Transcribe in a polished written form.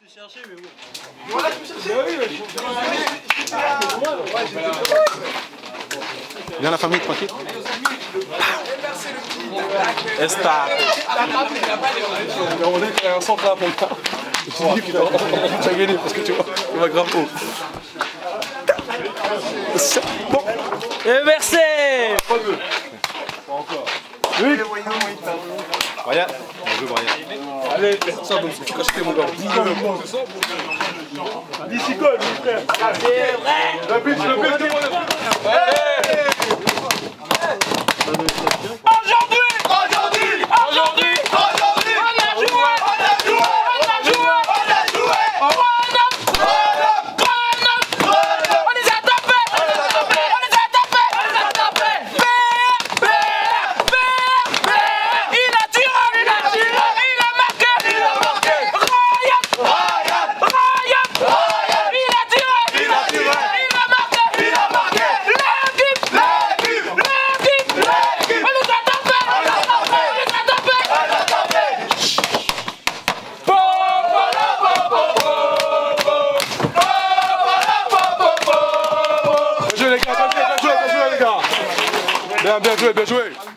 t'ai cherché, mais bon. Voilà, je me cherchais. Viens la famille, tranquille. Esta. On est qu'il y a un centre là pour moi. Je me suis dit putain, tu as gagné parce que tu vois, il va grave haut. Bon. Et merci. Pas de. Pas encore. Oui. Brian. On joue Brian. Allez, ça donc tu caches mon gars. Bicycole, mon frère. C'est vrai. Le pitch, tout le monde. Bien joué, bien joué.